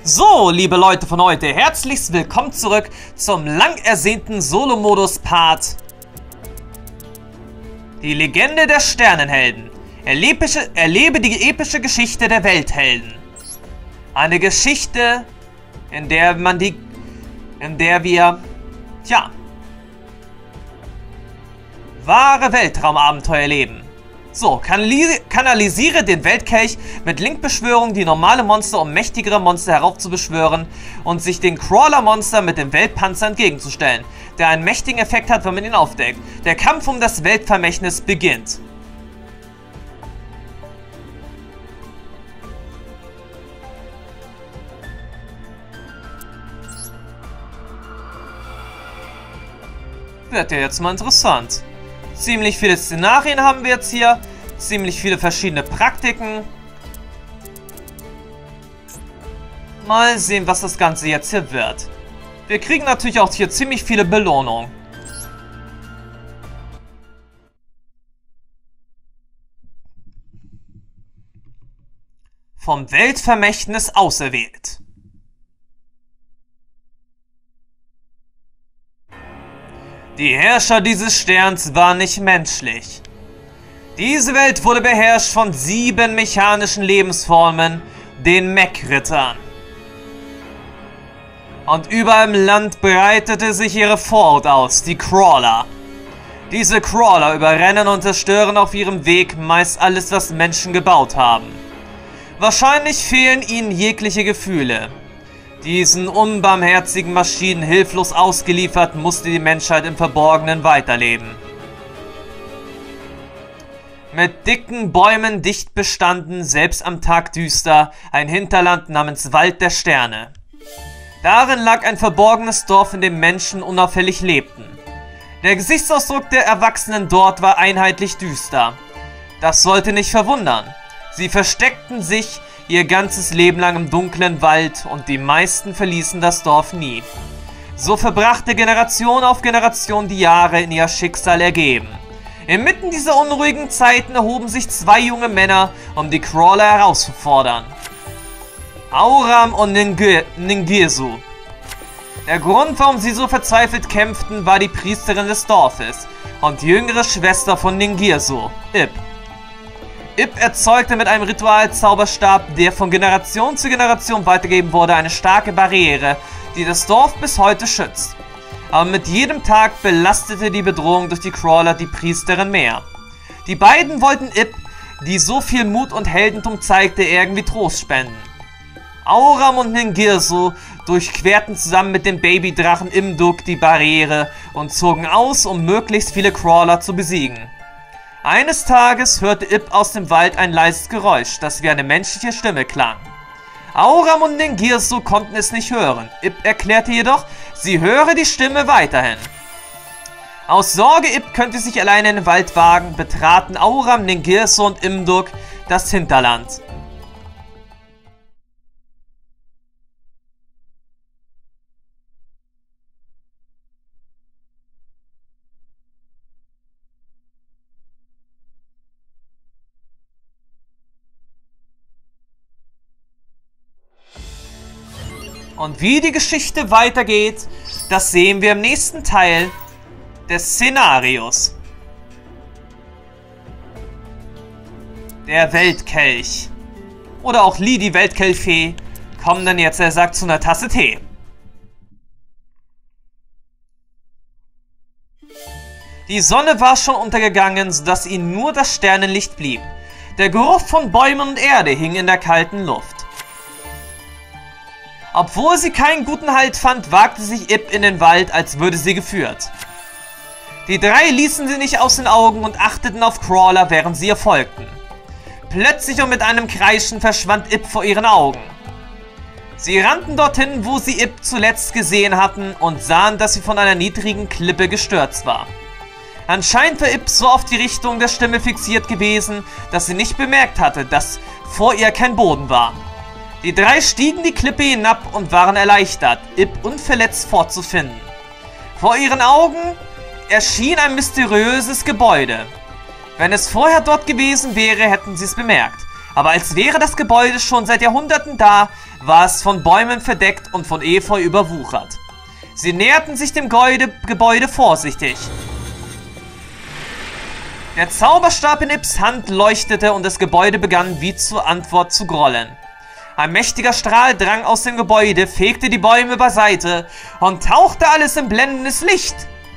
So, liebe Leute von heute, herzlichst willkommen zurück zum lang ersehnten Solo-Modus-Part. Die Legende der Sternenhelden. Erlebe die epische Geschichte der Welthelden. Eine Geschichte, in der wir wahre Weltraumabenteuer leben. So, kanalisiere den Weltkelch mit Link-Beschwörung die normale Monster, um mächtigere Monster heraufzubeschwören und sich den Crawler-Monster mit dem Weltpanzer entgegenzustellen, der einen mächtigen Effekt hat, wenn man ihn aufdeckt. Der Kampf um das Weltvermächtnis beginnt. Wird ja jetzt mal interessant. Ziemlich viele Szenarien haben wir jetzt hier. Ziemlich viele verschiedene Praktiken. Mal sehen, was das Ganze jetzt hier wird. Wir kriegen natürlich auch hier ziemlich viele Belohnungen. Vom Weltvermächtnis auserwählt. Die Herrscher dieses Sterns waren nicht menschlich. Diese Welt wurde beherrscht von 7 mechanischen Lebensformen, den Mech-Rittern. Und überall im Land breitete sich ihre Vorhut aus, die Crawler. Diese Crawler überrennen und zerstören auf ihrem Weg meist alles, was Menschen gebaut haben. Wahrscheinlich fehlen ihnen jegliche Gefühle. Diesen unbarmherzigen Maschinen hilflos ausgeliefert, musste die Menschheit im Verborgenen weiterleben. Mit dicken Bäumen dicht bestanden, selbst am Tag düster, ein Hinterland namens Wald der Sterne. Darin lag ein verborgenes Dorf, in dem Menschen unauffällig lebten. Der Gesichtsausdruck der Erwachsenen dort war einheitlich düster. Das sollte nicht verwundern. Sie versteckten sich ihr ganzes Leben lang im dunklen Wald und die meisten verließen das Dorf nie. So verbrachte Generation auf Generation die Jahre in ihr Schicksal ergeben. Inmitten dieser unruhigen Zeiten erhoben sich 2 junge Männer, um die Crawler herauszufordern. Auram und Ningirsu. Der Grund, warum sie so verzweifelt kämpften, war die Priesterin des Dorfes und die jüngere Schwester von Ningirsu, Ib. Ib erzeugte mit einem Ritualzauberstab, der von Generation zu Generation weitergegeben wurde, eine starke Barriere, die das Dorf bis heute schützt. Aber mit jedem Tag belastete die Bedrohung durch die Crawler die Priesterin mehr. Die beiden wollten Ib, die so viel Mut und Heldentum zeigte, irgendwie Trost spenden. Auram und Ningirsu durchquerten zusammen mit dem Babydrachen Imduk die Barriere und zogen aus, um möglichst viele Crawler zu besiegen. Eines Tages hörte Ib aus dem Wald ein leises Geräusch, das wie eine menschliche Stimme klang. Auram und Ningirsu konnten es nicht hören. Ib erklärte jedoch, sie höre die Stimme weiterhin. Aus Sorge, Ib könnte sich alleine in den Wald wagen, betraten Auram, Ningirsu und Imduk das Hinterland. Und wie die Geschichte weitergeht, das sehen wir im nächsten Teil des Szenarios. Der Weltkelch. Oder auch Lee, die Weltkelchfee, kommen dann jetzt, er sagt, zu einer Tasse Tee. Die Sonne war schon untergegangen, sodass ihnen nur das Sternenlicht blieb. Der Geruch von Bäumen und Erde hing in der kalten Luft. Obwohl sie keinen guten Halt fand, wagte sich Ib in den Wald, als würde sie geführt. Die 3 ließen sie nicht aus den Augen und achteten auf Crawler, während sie ihr folgten. Plötzlich und mit einem Kreischen verschwand Ib vor ihren Augen. Sie rannten dorthin, wo sie Ib zuletzt gesehen hatten und sahen, dass sie von einer niedrigen Klippe gestürzt war. Anscheinend war Ib so auf die Richtung der Stimme fixiert gewesen, dass sie nicht bemerkt hatte, dass vor ihr kein Boden war. Die 3 stiegen die Klippe hinab und waren erleichtert, Ib unverletzt vorzufinden. Vor ihren Augen erschien ein mysteriöses Gebäude. Wenn es vorher dort gewesen wäre, hätten sie es bemerkt. Aber als wäre das Gebäude schon seit Jahrhunderten da, war es von Bäumen verdeckt und von Efeu überwuchert. Sie näherten sich dem Gebäude vorsichtig. Der Zauberstab in Ips Hand leuchtete und das Gebäude begann wie zur Antwort zu grollen. Ein mächtiger Strahl drang aus dem Gebäude, fegte die Bäume beiseite und tauchte alles in blendendes Licht.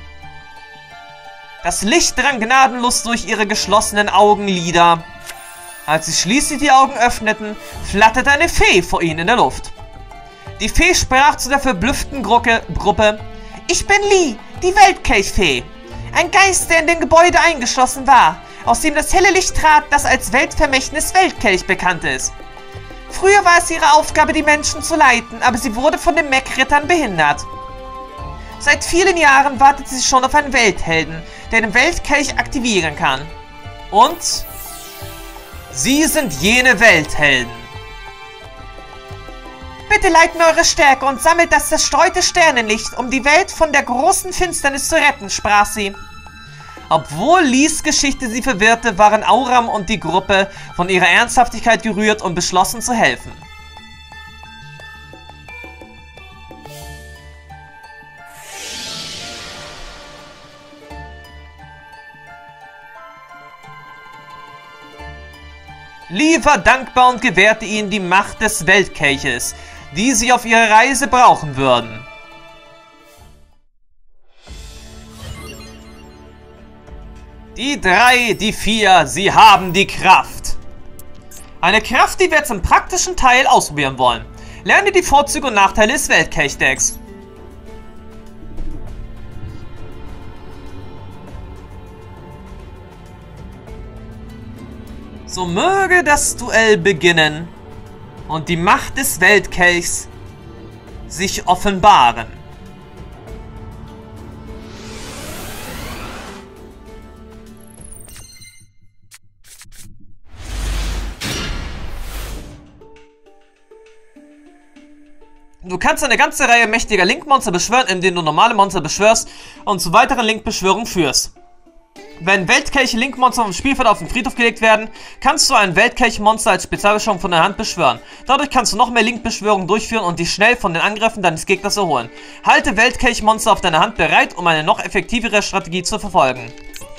Das Licht drang gnadenlos durch ihre geschlossenen Augenlider. Als sie schließlich die Augen öffneten, flatterte eine Fee vor ihnen in der Luft. Die Fee sprach zu der verblüfften Gruppe: Ich bin Lee, die Weltkelchfee. Ein Geist, der in dem Gebäude eingeschlossen war, aus dem das helle Licht trat, das als Weltvermächtnis Weltkelch bekannt ist. Früher war es ihre Aufgabe, die Menschen zu leiten, aber sie wurde von den Mech-Rittern behindert. Seit vielen Jahren wartet sie schon auf einen Welthelden, der den Weltkelch aktivieren kann. Und sie sind jene Welthelden. Bitte leiht mir eure Stärke und sammelt das zerstreute Sternenlicht, um die Welt von der großen Finsternis zu retten, sprach sie. Obwohl Lees Geschichte sie verwirrte, waren Auram und die Gruppe von ihrer Ernsthaftigkeit gerührt und beschlossen zu helfen. Lee war dankbar und gewährte ihnen die Macht des Weltkelches, die sie auf ihrer Reise brauchen würden. Die 3, die 4, sie haben die Kraft. Eine Kraft, die wir jetzt im praktischen Teil ausprobieren wollen. Lerne die Vorzüge und Nachteile des Weltkelchdecks. So möge das Duell beginnen und die Macht des Weltkelchs sich offenbaren. Du kannst eine ganze Reihe mächtiger Link-Monster beschwören, indem du normale Monster beschwörst und zu weiteren Link-Beschwörungen führst. Wenn Weltkelch-Link-Monster vom Spielfeld auf den Friedhof gelegt werden, kannst du ein Weltkelch-Monster als Spezialbeschwörung von der Hand beschwören. Dadurch kannst du noch mehr Link-Beschwörungen durchführen und dich schnell von den Angriffen deines Gegners erholen. Halte Weltkelch-Monster auf deiner Hand bereit, um eine noch effektivere Strategie zu verfolgen.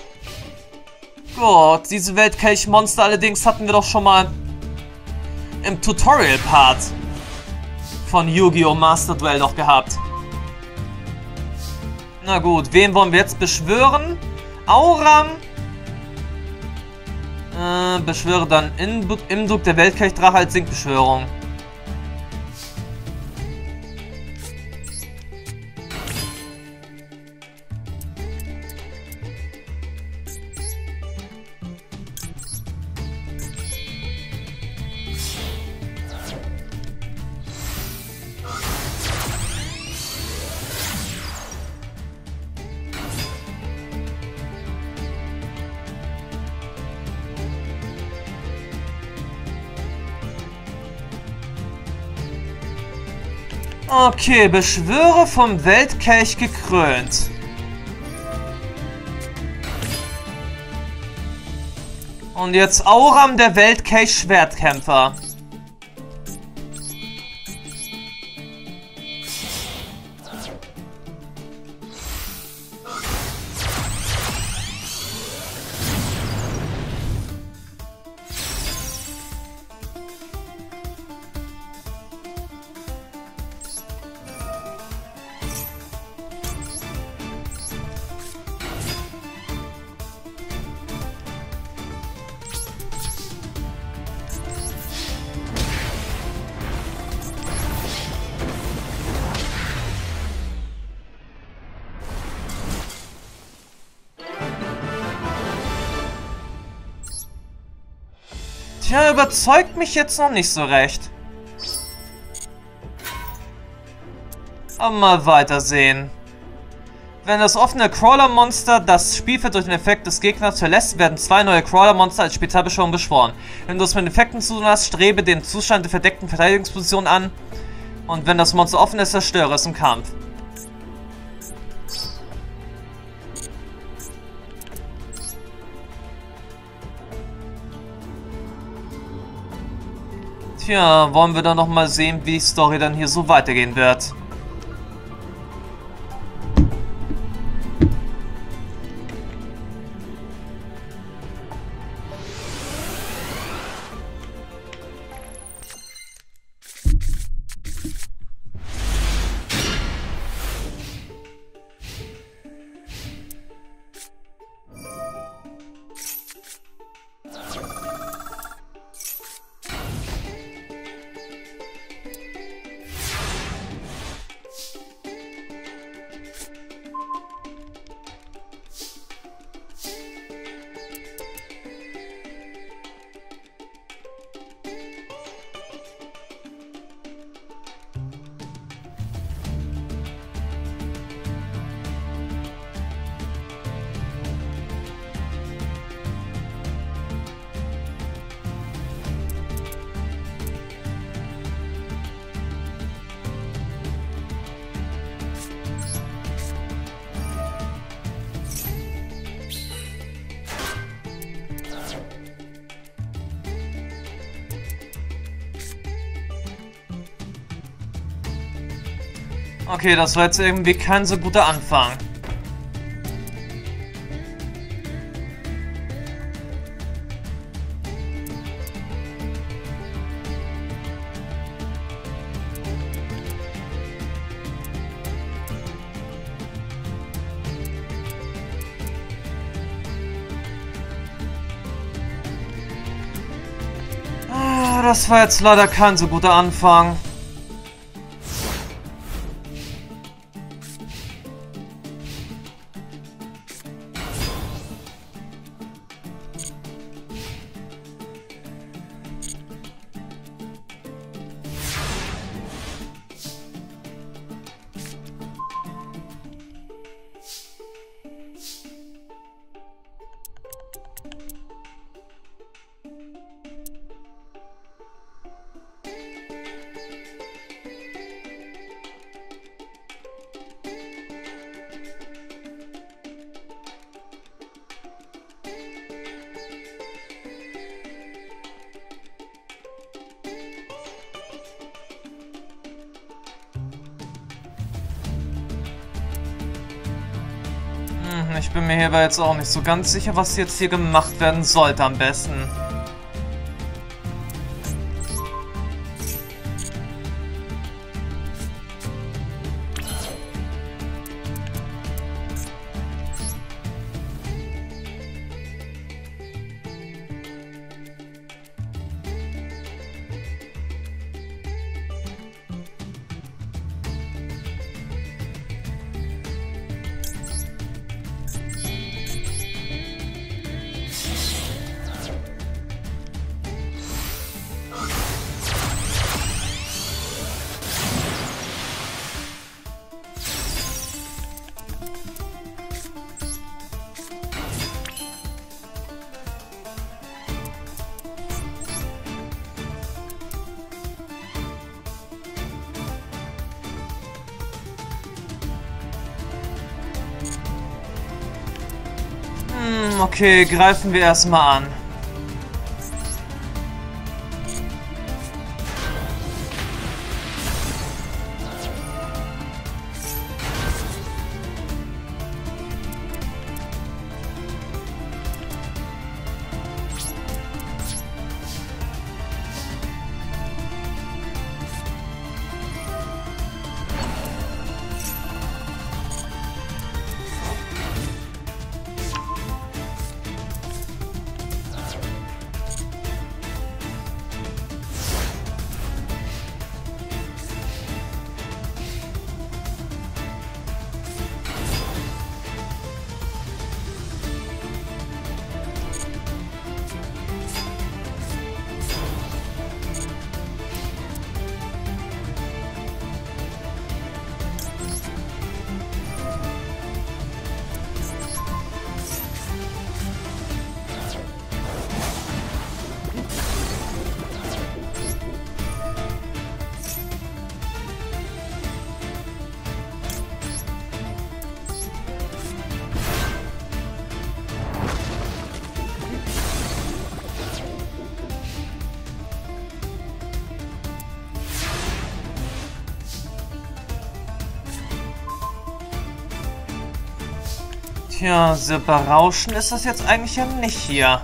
Gut, diese Weltkelch-Monster allerdings hatten wir doch schon mal im Tutorial-Part von Yu-Gi-Oh! Master Duel noch gehabt. Na gut, wen wollen wir jetzt beschwören? Auram. Beschwöre dann Imduk, der Weltkelchdrache, als Sinkbeschwörung. Okay, beschwöre vom Weltkelch gekrönt. Und jetzt Auram, der Weltkelch-Schwertkämpfer. Tja, überzeugt mich jetzt noch nicht so recht. Aber mal weitersehen. Wenn das offene Crawler-Monster das Spielfeld durch den Effekt des Gegners verlässt, werden 2 neue Crawler-Monster als Spezialbeschwörung beschworen. Wenn du es mit Effekten zu tun hast, strebe den Zustand der verdeckten Verteidigungsposition an. Und wenn das Monster offen ist, zerstöre es im Kampf. Tja, wollen wir dann noch mal sehen, wie die Story dann hier so weitergehen wird. Okay, das war jetzt irgendwie kein so guter Anfang. Das war jetzt leider kein so guter Anfang. Ich bin mir hierbei jetzt auch nicht so ganz sicher, was jetzt hier gemacht werden sollte am besten. Okay, greifen wir erstmal an. Tja, sehr berauschend ist das jetzt eigentlich ja nicht hier.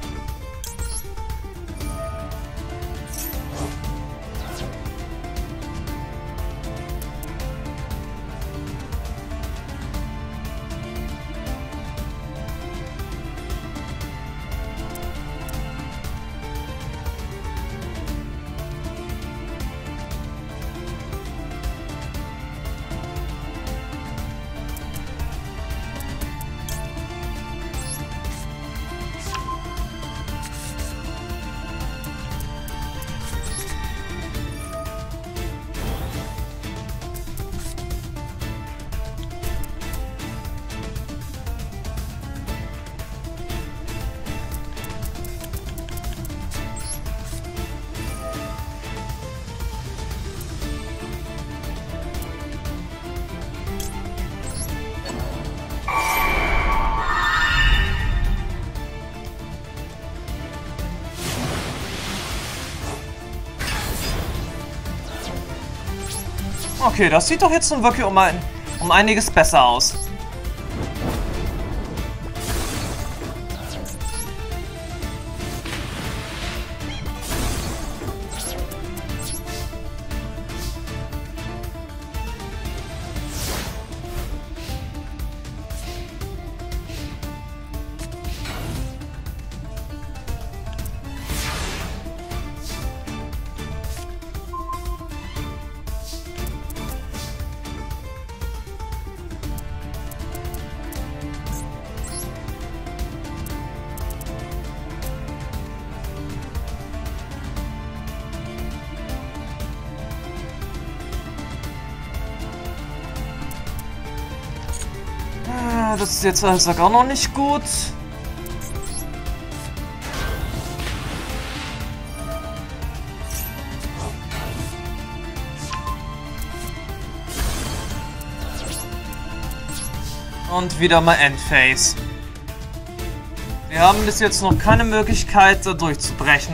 Okay, das sieht doch jetzt nun wirklich um einiges besser aus. Das ist jetzt also auch noch nicht gut. Und wieder mal Endphase. Wir haben bis jetzt noch keine Möglichkeit, da durchzubrechen.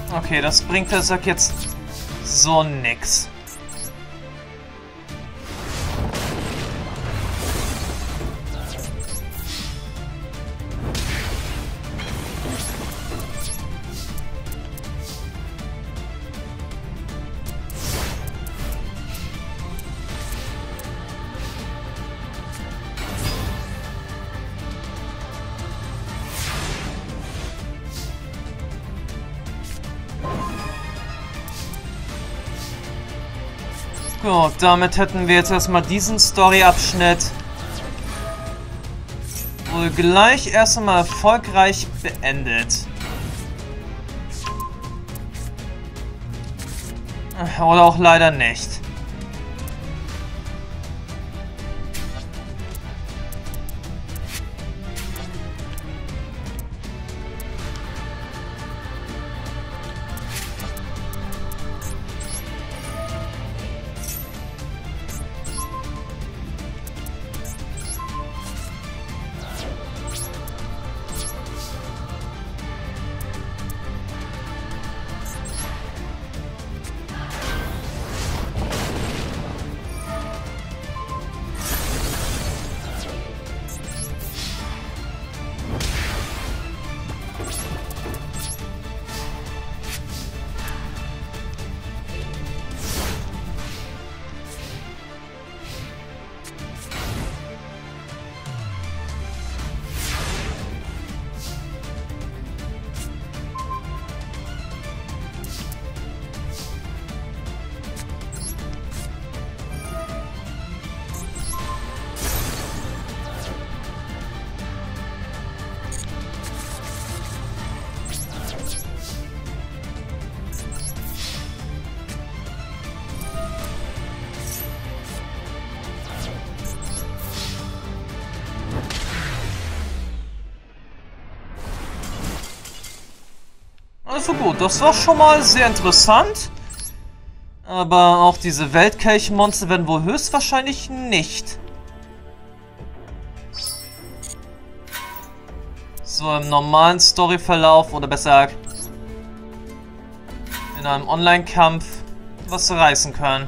Okay, das bringt der Sack jetzt so nix. Gut, damit hätten wir jetzt erstmal diesen Story-Abschnitt wohl gleich erst einmal erfolgreich beendet. Oder auch leider nicht. Also gut, das war schon mal sehr interessant. Aber auch diese Weltkelchmonster werden wohl höchstwahrscheinlich nicht so im normalen Storyverlauf oder besser gesagt in einem Online-Kampf was reißen können.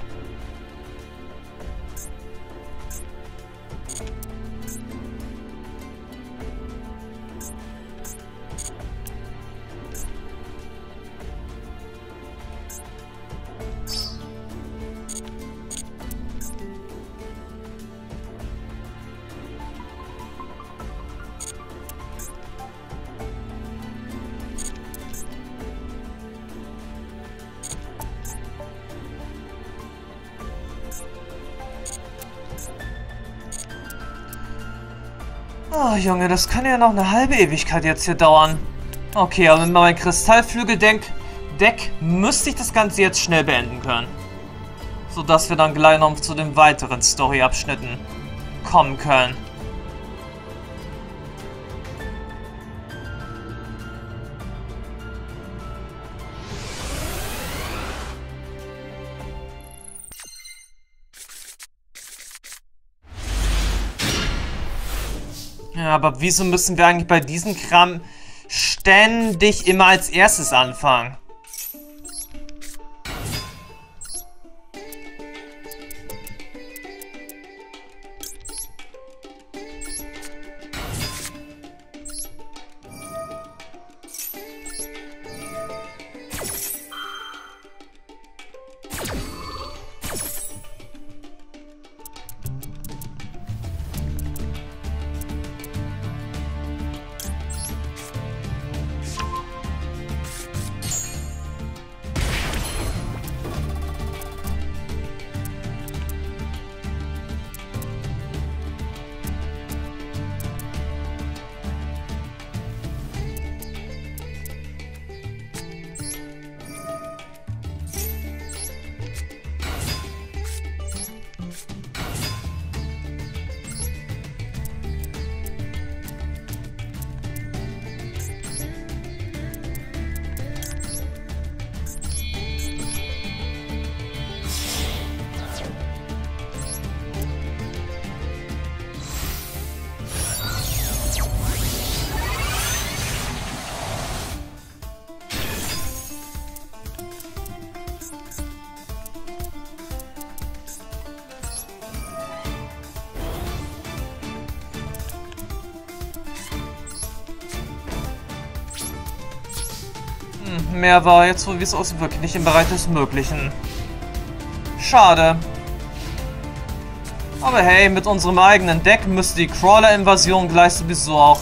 Oh, Junge, das kann ja noch eine halbe Ewigkeit jetzt hier dauern. Okay, aber mit meinem Kristallflügel-Deck müsste ich das Ganze jetzt schnell beenden können. Sodass wir dann gleich noch zu den weiteren Story-Abschnitten kommen können. Ja, aber wieso müssen wir eigentlich bei diesem Kram ständig immer als erstes anfangen? Mehr war jetzt, wo wir es aus wirklich nicht im Bereich des Möglichen. Schade. Aber hey, mit unserem eigenen Deck müsste die Crawler-Invasion gleich sowieso auch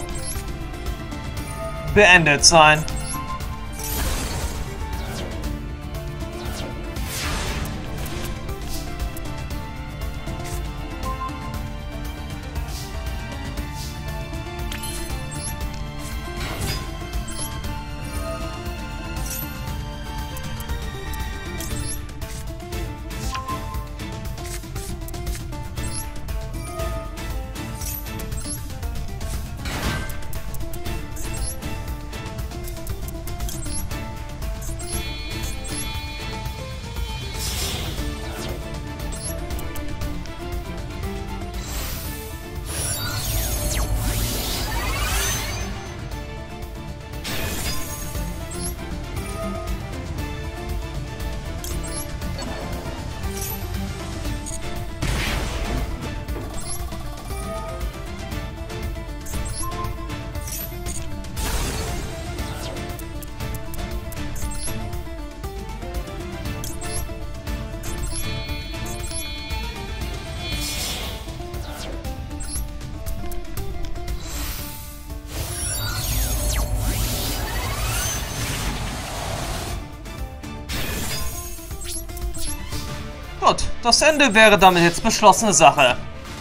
beendet sein. Gut, das Ende wäre damit jetzt beschlossene Sache.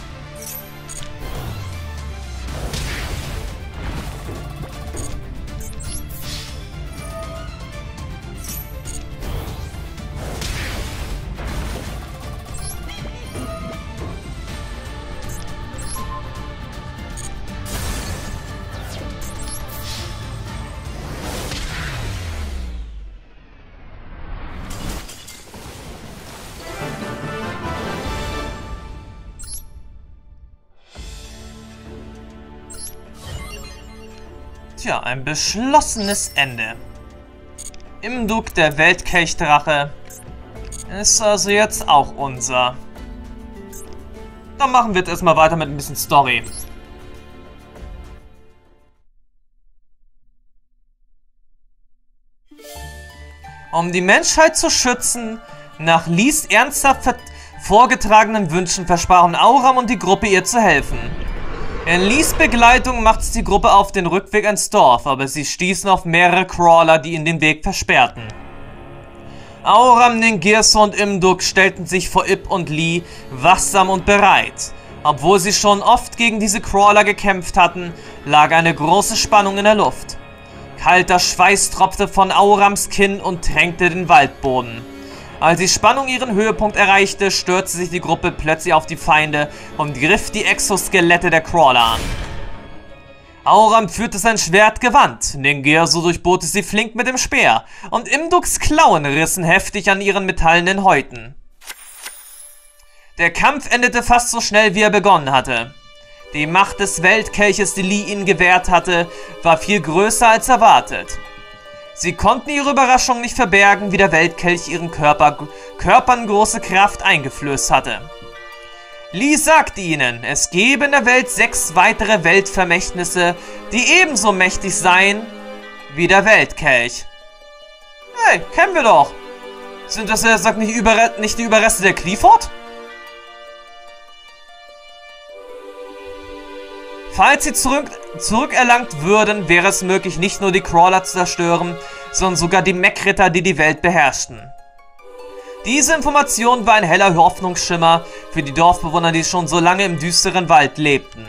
Tja, ein beschlossenes Ende. Imduk, der Weltkelchdrache, ist also jetzt auch unser. Dann machen wir jetzt erstmal weiter mit ein bisschen Story. Um die Menschheit zu schützen, nach Lys ernsthaft vorgetragenen Wünschen versprachen Auram und die Gruppe ihr zu helfen. In Lys Begleitung macht es die Gruppe auf den Rückweg ins Dorf, aber sie stießen auf mehrere Crawler, die ihnen den Weg versperrten. Auram, Ningirso und Imduk stellten sich vor Ib und Lee wachsam und bereit. Obwohl sie schon oft gegen diese Crawler gekämpft hatten, lag eine große Spannung in der Luft. Kalter Schweiß tropfte von Aurams Kinn und tränkte den Waldboden. Als die Spannung ihren Höhepunkt erreichte, stürzte sich die Gruppe plötzlich auf die Feinde und griff die Exoskelette der Crawler an. Auram führte sein Schwert gewandt, Ningirso durchbohrte sie flink mit dem Speer und Imduks Klauen rissen heftig an ihren metallenen Häuten. Der Kampf endete fast so schnell, wie er begonnen hatte. Die Macht des Weltkelches, die Lee ihnen gewährt hatte, war viel größer als erwartet. Sie konnten ihre Überraschung nicht verbergen, wie der Weltkelch ihren Körpern große Kraft eingeflößt hatte. Lee sagte ihnen, es gebe in der Welt 6 weitere Weltvermächtnisse, die ebenso mächtig seien wie der Weltkelch. Hey, kennen wir doch. Sind das, sagt nicht die Überreste der Clifford? Falls sie zurückerlangt würden, wäre es möglich, nicht nur die Crawler zu zerstören, sondern sogar die Mech-Ritter, die die Welt beherrschten. Diese Information war ein heller Hoffnungsschimmer für die Dorfbewohner, die schon so lange im düsteren Wald lebten.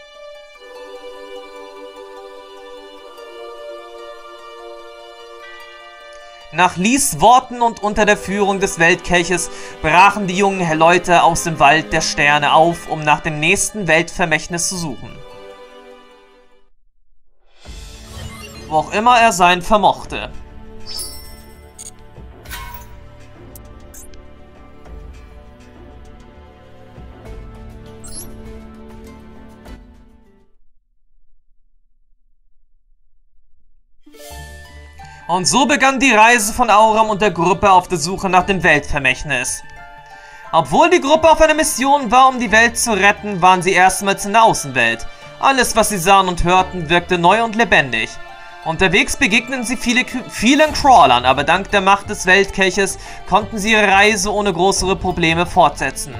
Nach Lys Worten und unter der Führung des Weltkelches brachen die jungen Leute aus dem Wald der Sterne auf, um nach dem nächsten Weltvermächtnis zu suchen. Wo auch immer er sein vermochte. Und so begann die Reise von Auram und der Gruppe auf der Suche nach dem Weltvermächtnis. Obwohl die Gruppe auf einer Mission war, um die Welt zu retten, waren sie erstmals in der Außenwelt. Alles, was sie sahen und hörten, wirkte neu und lebendig. Unterwegs begegnen sie vielen Crawlern, aber dank der Macht des Weltkelches konnten sie ihre Reise ohne größere Probleme fortsetzen.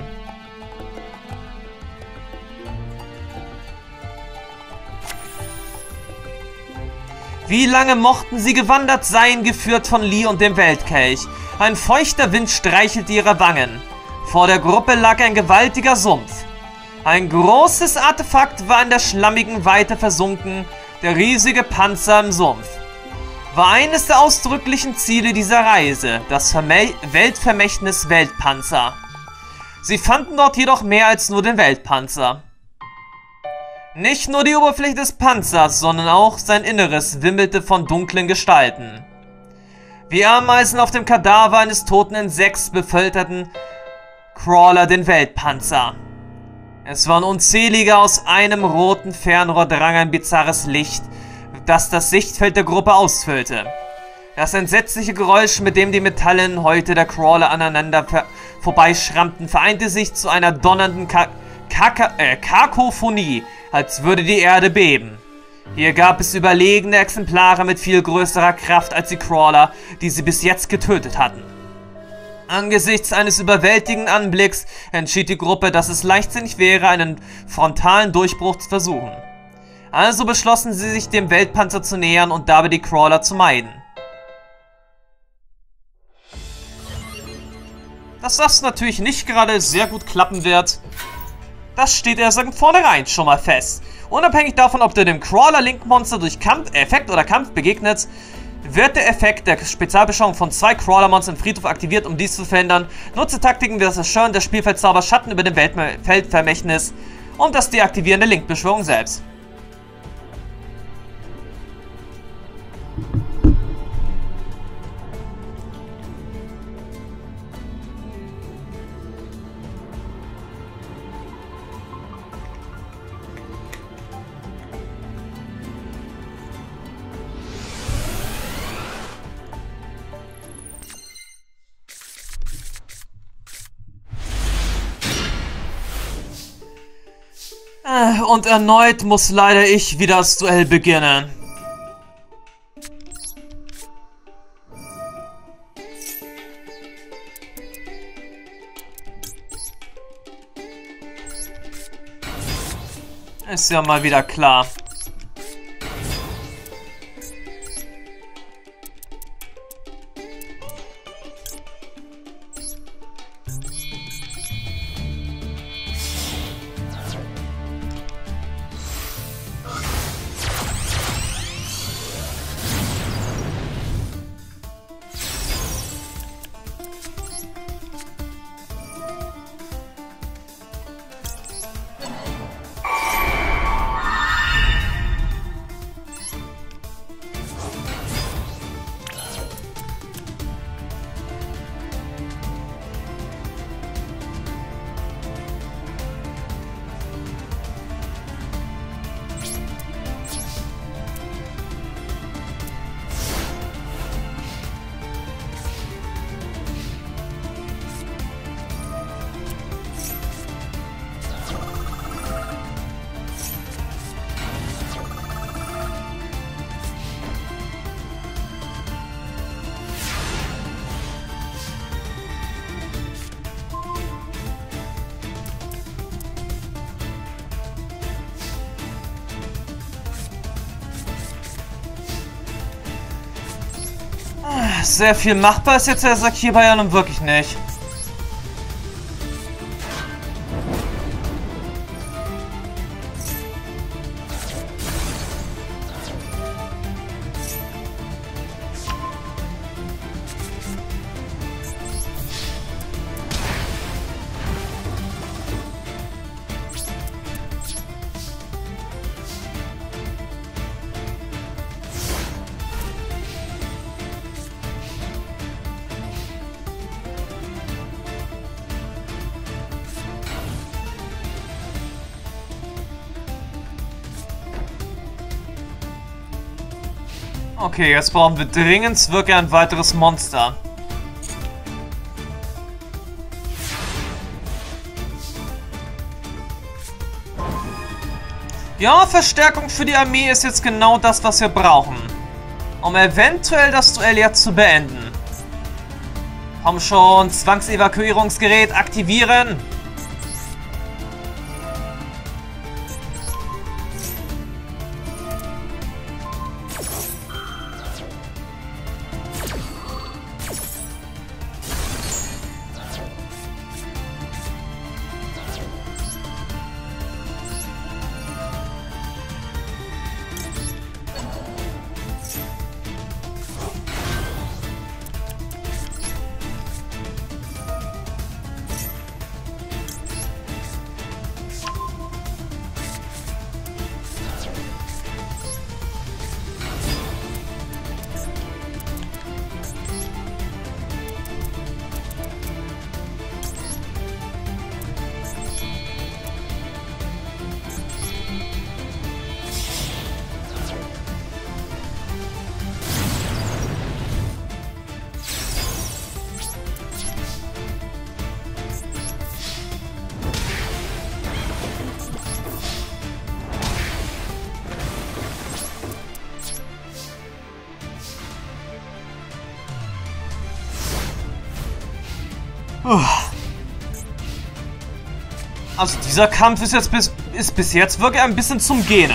Wie lange mochten sie gewandert sein, geführt von Lee und dem Weltkelch? Ein feuchter Wind streichelte ihre Wangen. Vor der Gruppe lag ein gewaltiger Sumpf. Ein großes Artefakt war in der schlammigen Weite versunken. Der riesige Panzer im Sumpf war eines der ausdrücklichen Ziele dieser Reise, das Weltvermächtnis Weltpanzer. Sie fanden dort jedoch mehr als nur den Weltpanzer. Nicht nur die Oberfläche des Panzers, sondern auch sein Inneres wimmelte von dunklen Gestalten. Wie Ameisen auf dem Kadaver eines toten Insekts bevölkerten Crawler den Weltpanzer. Es waren unzählige, aus einem roten Fernrohr drang ein bizarres Licht, das das Sichtfeld der Gruppe ausfüllte. Das entsetzliche Geräusch, mit dem die metallenen Häute der Crawler aneinander vorbeischrammten, vereinte sich zu einer donnernden Kakophonie, als würde die Erde beben. Hier gab es überlegene Exemplare mit viel größerer Kraft als die Crawler, die sie bis jetzt getötet hatten. Angesichts eines überwältigenden Anblicks entschied die Gruppe, dass es leichtsinnig wäre, einen frontalen Durchbruch zu versuchen. Also beschlossen sie sich, dem Weltpanzer zu nähern und dabei die Crawler zu meiden. Dass das natürlich nicht gerade sehr gut klappen wird, das steht erst von vornherein schon mal fest. Unabhängig davon, ob du dem Crawler-Link-Monster durch Effekt oder Kampf begegnet, wird der Effekt der Spezialbeschwörung von 2 Crawler-Monstern im Friedhof aktiviert, um dies zu verhindern. Nutze Taktiken wie das Zerstören der Spielfeldzauber Schatten über dem Feldvermächtnis und das Deaktivieren der Link-Beschwörung selbst. Und erneut muss leider ich wieder das Duell beginnen. Ist ja mal wieder klar. Sehr viel machbar ist jetzt der Sack hierbei ja nun wirklich nicht. Okay, jetzt brauchen wir dringend wirklich ein weiteres Monster. Ja, Verstärkung für die Armee ist jetzt genau das, was wir brauchen. um eventuell das Duell jetzt zu beenden. Komm schon, Zwangsevakuierungsgerät aktivieren. Also dieser Kampf ist jetzt bis jetzt wirklich ein bisschen zum Gähnen.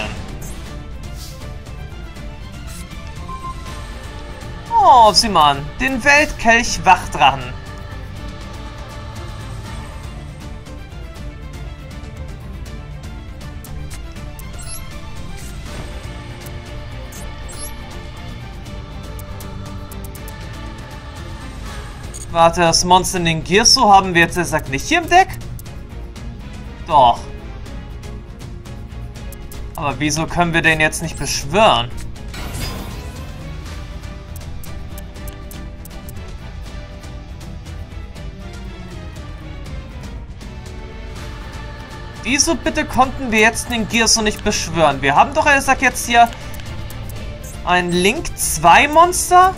Oh, sieh mal an, den Weltkelch Wachdrachen. Warte, das Monster in den Girso haben wir jetzt gesagt nicht hier im Deck? Doch. Aber wieso können wir den jetzt nicht beschwören? Wieso bitte konnten wir jetzt den Girso nicht beschwören? Wir haben doch, er sagt jetzt hier, ein Link 2 Monster?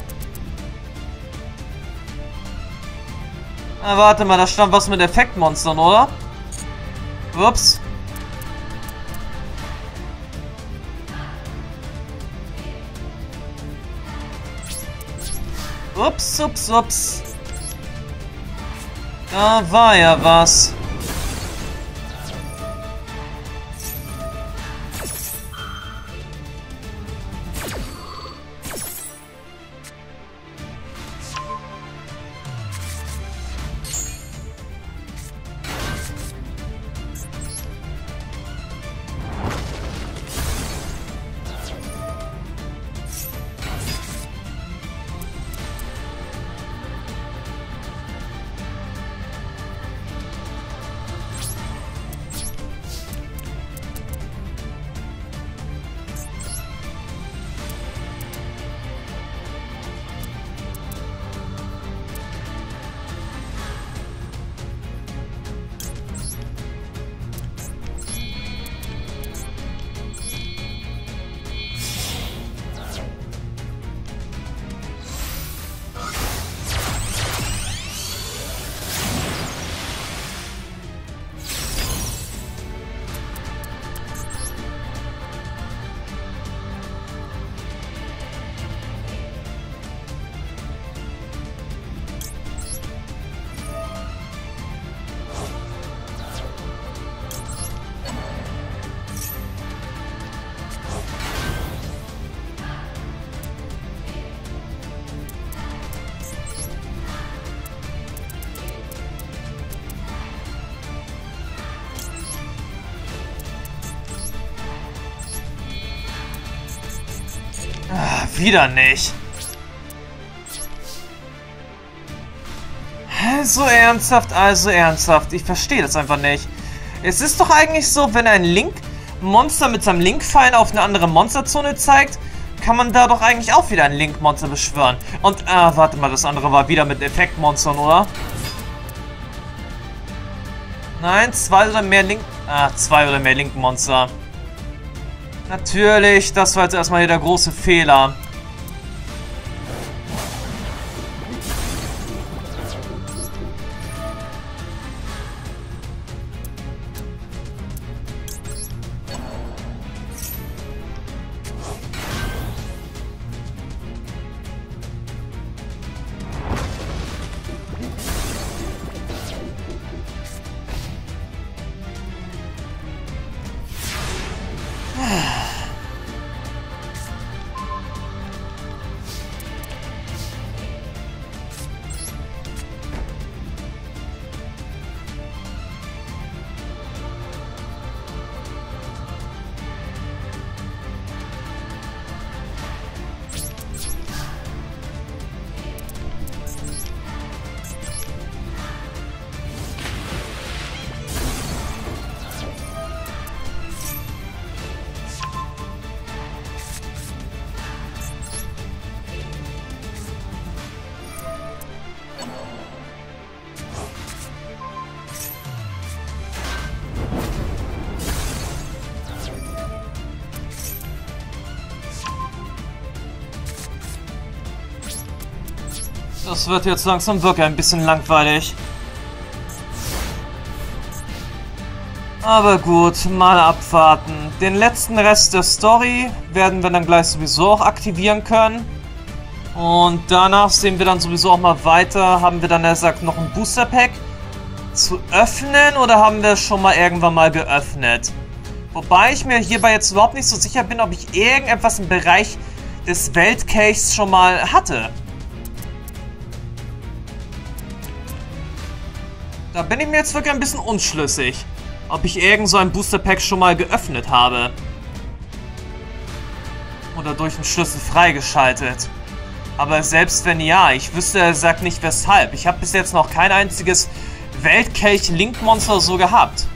Na, warte mal, da stand was mit Effektmonstern, oder? Ups. Ups. Da war ja was. Wieder nicht. So ernsthaft, also ernsthaft. Ich verstehe das einfach nicht. Es ist doch eigentlich so, wenn ein Link-Monster mit seinem Link-Pfeil auf eine andere Monsterzone zeigt, kann man da doch eigentlich auch wieder ein Link-Monster beschwören. Und, warte mal, das andere war wieder mit Effektmonstern, oder? Nein, zwei oder mehr Link-Monster. Natürlich, das war jetzt erstmal hier der große Fehler. Das wird jetzt langsam wirklich ein bisschen langweilig. Aber gut, mal abwarten. Den letzten Rest der Story werden wir dann gleich sowieso auch aktivieren können. Und danach sehen wir dann sowieso auch mal weiter. Haben wir dann, er sagt, noch ein Booster Pack zu öffnen oder haben wir es schon mal irgendwann mal geöffnet? Wobei ich mir hierbei jetzt überhaupt nicht so sicher bin, ob ich irgendetwas im Bereich des Weltkelchs schon mal hatte. Da bin ich mir jetzt wirklich ein bisschen unschlüssig, ob ich irgend so ein Booster Pack schon mal geöffnet habe. Oder durch einen Schlüssel freigeschaltet. Aber selbst wenn ja, ich wüsste, er sagt nicht weshalb. Ich habe bis jetzt noch kein einziges Weltkelch-Link-Monster so gehabt.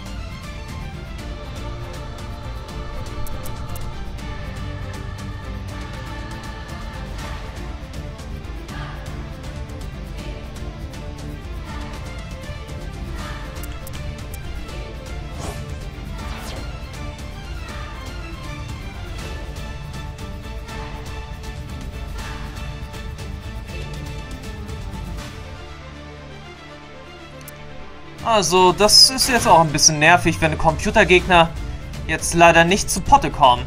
Also, das ist jetzt auch ein bisschen nervig, wenn Computergegner jetzt leider nicht zu Potte kommen.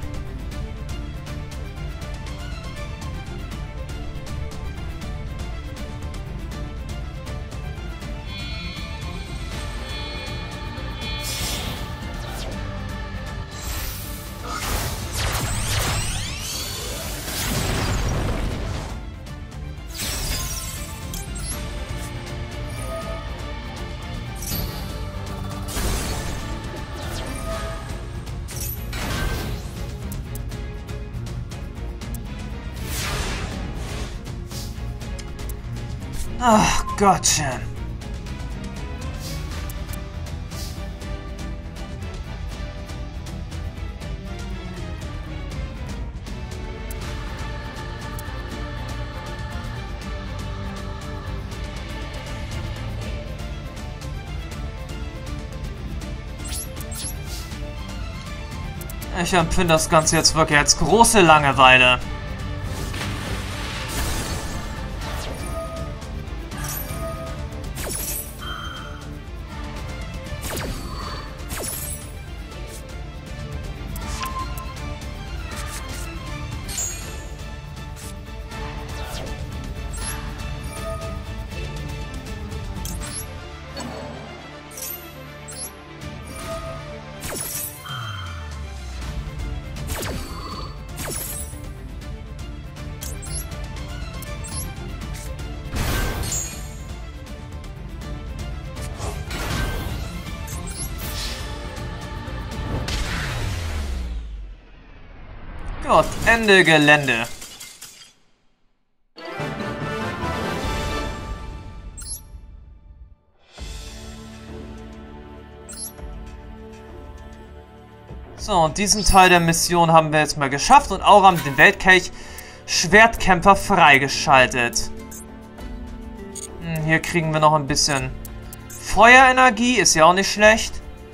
Ach Gottchen. Ich empfinde das Ganze jetzt wirklich als große Langeweile. Gut, Ende Gelände. So, und diesen Teil der Mission haben wir jetzt mal geschafft und Auram den Weltkelch Schwertkämpfer freigeschaltet. Hier kriegen wir noch ein bisschen Feuerenergie, ist ja auch nicht schlecht.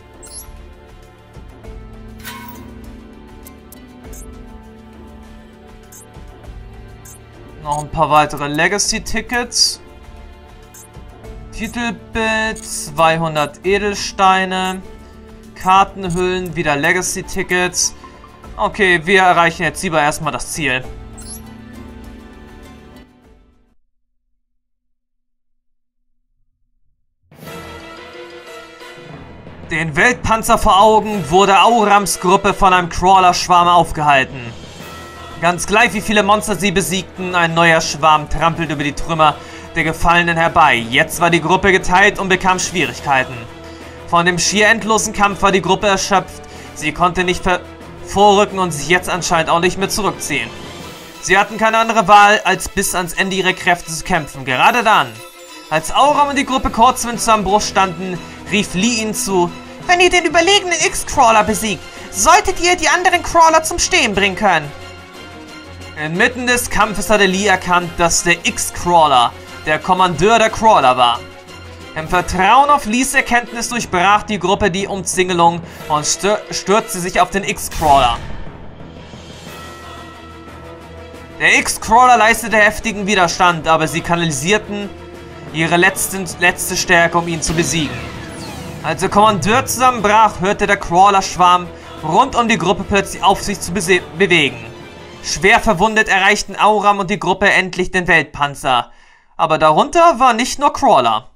Noch ein paar weitere Legacy-Tickets. Titelbild, 200 Edelsteine. Kartenhüllen, wieder Legacy-Tickets. Okay, wir erreichen jetzt lieber erstmal das Ziel. Den Weltpanzer vor Augen wurde Aurams Gruppe von einem Crawler-Schwarm aufgehalten. Ganz gleich wie viele Monster sie besiegten, ein neuer Schwarm trampelt über die Trümmer der Gefallenen herbei. Jetzt war die Gruppe geteilt und bekam Schwierigkeiten. Von dem schier endlosen Kampf war die Gruppe erschöpft. Sie konnte nicht vorrücken und sich jetzt anscheinend auch nicht mehr zurückziehen. Sie hatten keine andere Wahl, als bis ans Ende ihrer Kräfte zu kämpfen. Gerade dann, als Auram und die Gruppe kurz vor dem Zusammenbruch standen, rief Lee ihnen zu: Wenn ihr den überlegenen X-Crawler besiegt, solltet ihr die anderen Crawler zum Stehen bringen können. Inmitten des Kampfes hatte Lee erkannt, dass der X-Crawler der Kommandeur der Crawler war. Im Vertrauen auf Lees Erkenntnis durchbrach die Gruppe die Umzingelung und stürzte sich auf den X-Crawler. Der X-Crawler leistete heftigen Widerstand, aber sie kanalisierten ihre letzte Stärke, um ihn zu besiegen. Als der Kommandeur zusammenbrach, hörte der Crawler-Schwarm rund um die Gruppe plötzlich auf, sich zu bewegen. Schwer verwundet erreichten Auram und die Gruppe endlich den Weltpanzer. Aber darunter war nicht nur Crawler.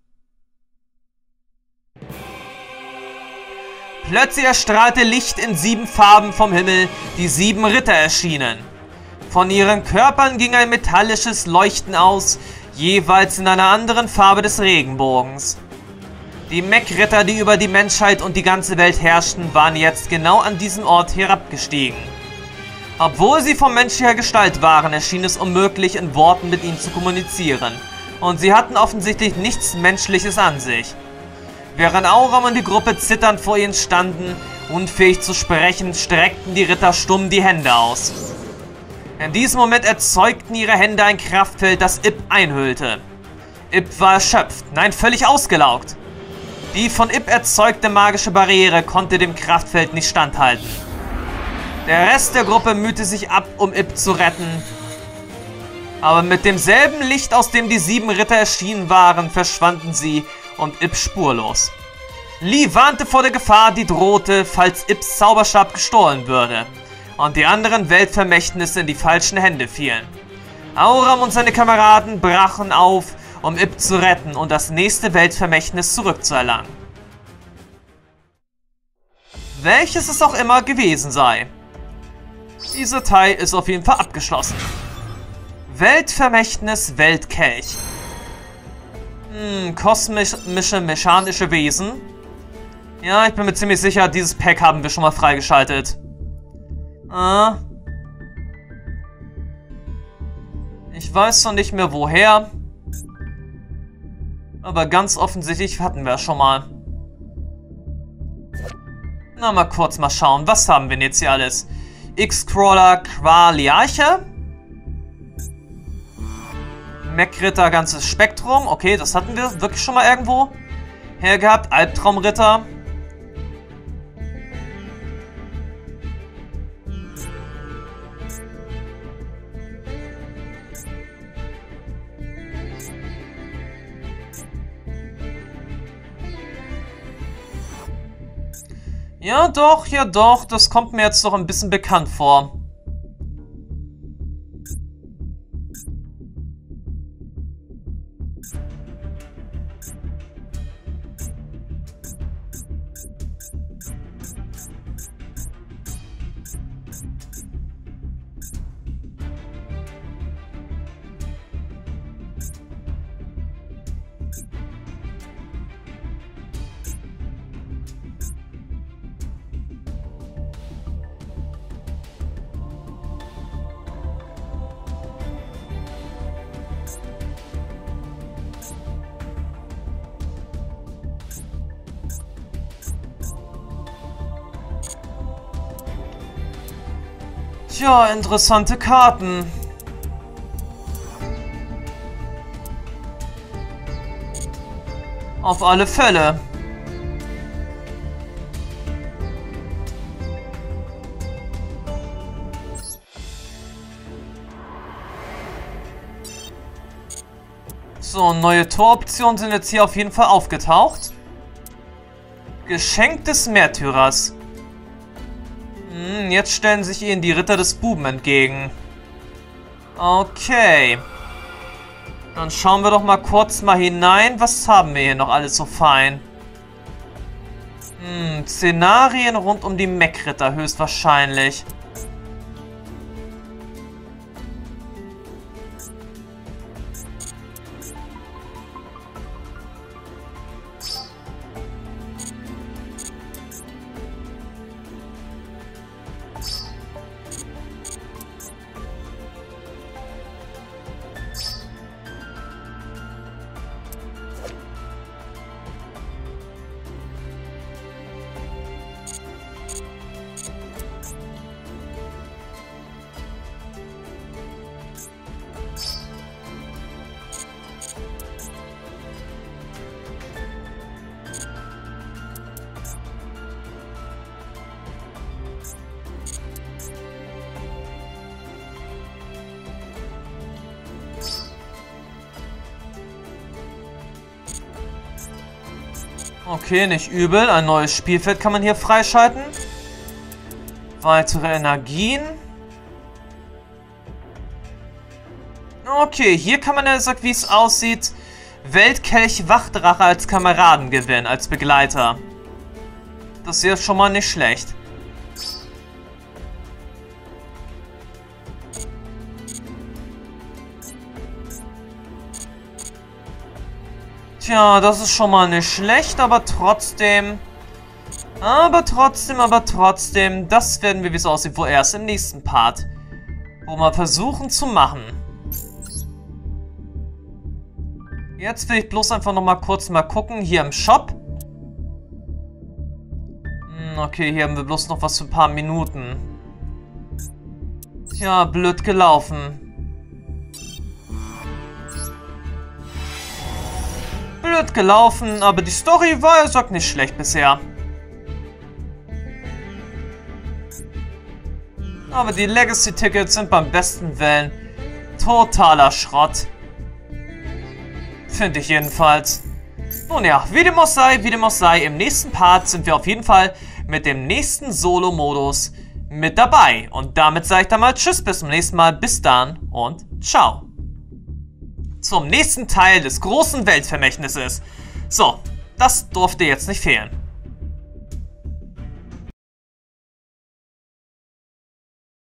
Plötzlich erstrahlte Licht in 7 Farben vom Himmel, die 7 Ritter erschienen. Von ihren Körpern ging ein metallisches Leuchten aus, jeweils in einer anderen Farbe des Regenbogens. Die Mech-Ritter, die über die Menschheit und die ganze Welt herrschten, waren jetzt genau an diesem Ort herabgestiegen. Obwohl sie von menschlicher Gestalt waren, erschien es unmöglich, in Worten mit ihnen zu kommunizieren. Und sie hatten offensichtlich nichts Menschliches an sich. Während Auram und die Gruppe zitternd vor ihnen standen, unfähig zu sprechen, streckten die Ritter stumm die Hände aus. In diesem Moment erzeugten ihre Hände ein Kraftfeld, das Ip einhüllte. Ip war erschöpft, nein, völlig ausgelaugt. Die von Ip erzeugte magische Barriere konnte dem Kraftfeld nicht standhalten. Der Rest der Gruppe mühte sich ab, um Ip zu retten. Aber mit demselben Licht, aus dem die 7 Ritter erschienen waren, verschwanden sie und Ip spurlos. Lee warnte vor der Gefahr, die drohte, falls Ips Zauberstab gestohlen würde und die anderen Weltvermächtnisse in die falschen Hände fielen. Auram und seine Kameraden brachen auf, um Ip zu retten und das nächste Weltvermächtnis zurückzuerlangen. Welches es auch immer gewesen sei. Dieser Teil ist auf jeden Fall abgeschlossen. Weltvermächtnis Weltkelch. Kosmische, mechanische Wesen. Ja, ich bin mir ziemlich sicher, dieses Pack haben wir schon mal freigeschaltet. Ich weiß noch nicht mehr woher. Aber ganz offensichtlich hatten wir es schon mal. Na, mal kurz mal schauen. Was haben wir denn jetzt hier alles? X-Crawler Qualiarche. Mech-Ritter, ganzes Spektrum. Okay, das hatten wir wirklich schon mal irgendwo hergehabt. Albtraumritter. Ja doch, das kommt mir jetzt doch ein bisschen bekannt vor. Tja, interessante Karten. Auf alle Fälle. So, neue Toroptionen sind jetzt hier auf jeden Fall aufgetaucht. Geschenk des Märtyrers. Jetzt stellen sich ihnen die Ritter des Buben entgegen. Okay. Dann schauen wir doch mal kurz mal hinein. Was haben wir hier noch alles so fein? Szenarien rund um die Mech-Ritter höchstwahrscheinlich. Okay, nicht übel. Ein neues Spielfeld kann man hier freischalten. Weitere Energien. Okay, hier kann man ja sagen, wie es aussieht. Weltkelch Wachdrache als Kameraden gewinnen, als Begleiter. Das ist ja schon mal nicht schlecht. Tja, das ist schon mal nicht schlecht, aber trotzdem... das werden wir, wie es aussieht, wohl erst im nächsten Part. Wo wir versuchen zu machen. Jetzt will ich bloß einfach nochmal kurz mal gucken, hier im Shop. Okay, hier haben wir bloß noch was für ein paar Minuten. Tja, blöd gelaufen. Blöd gelaufen, aber die Story war, sagt nicht schlecht bisher. Aber die Legacy-Tickets sind beim besten Willen totaler Schrott. Finde ich jedenfalls. Nun ja, wie dem auch sei, im nächsten Part sind wir auf jeden Fall mit dem nächsten Solo-Modus mit dabei. Und damit sage ich dann mal Tschüss, bis zum nächsten Mal, bis dann und ciao. Zum nächsten Teil des großen Weltvermächtnisses. So, das durfte jetzt nicht fehlen.